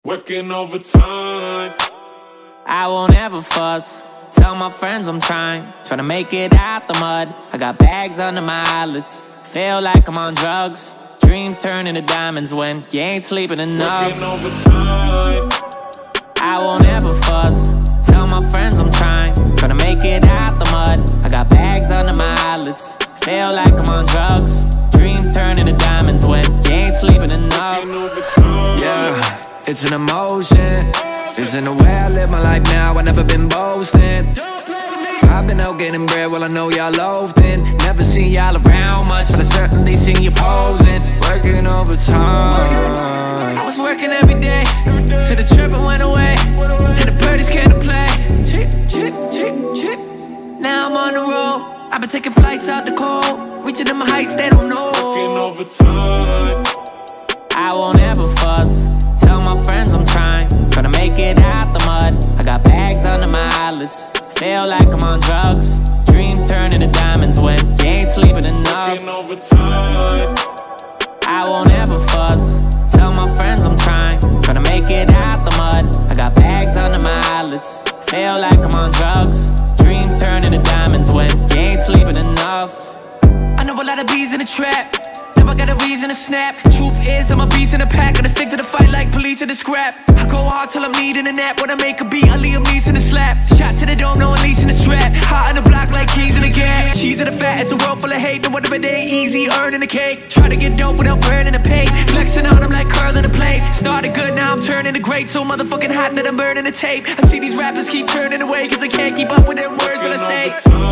working overtime. I won't ever fuss. Tell my friends I'm trying to make it out the mud. I got bags under my eyelids, feel like I'm on drugs. Dreams turn into diamonds when you ain't sleeping enough. Working overtime. I won't ever fuss. Tell my friends I'm trying to make it out the mud. I got bags under my eyelids, feel like I'm on drugs. Dreams turn into diamonds when you ain't sleeping enough. Yeah, it's an emotion. Isn't the way I live my life now, I never been boasting. I've been out getting bread, well I know y'all loathed in. Never seen y'all around much, but I certainly seen you posing. Working overtime. I was working every day, till the trippin' went away, and the birdies came to play. Chip, chip, chip, chip. Now I'm on the road, I've been taking flights out the cold, reaching them heights they don't know. Working overtime. I won't ever fuss. Tell my friends I'm trying to make it out the mud. I got bags under my eyelids, feel like I'm on drugs. Dreams turn into diamonds when you ain't sleeping enough. Working overtime. I won't ever fuss. Tell my friends I'm trying to make it out the mud. I got bags under my eyelids, feel like I'm on drugs. Dreams turn into diamonds when you ain't sleeping enough. I know a lot of bees in the trap, never got a reason to snap. Truth is, I'm a beast in the pack, gotta stick to the fight like police in the scrap. I go hard till I'm needing a nap, when I make a beat, I leave 'em in the slap. Shot to the dome, no one leasing the strap. Hot in the block like keys in the gap. Cheese in the fat, it's a world full of hate, and whatever they easy, earning the cake. Try to get dope without burning the pay. Flexing on them like curling the plate. Started good, now I'm turning to great. So motherfucking hot that I'm burning the tape. I see these rappers keep turning away, cause I can't keep up with them words that I say.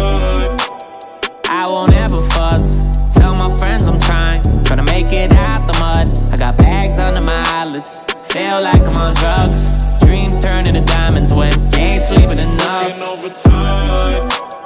I won't ever fuss. Tell my friends I'm trying to make it out the mud. I got bags under my eyelids, feel like I'm on drugs. Dreams turn into diamonds when you ain't sleeping enough. Working overtime.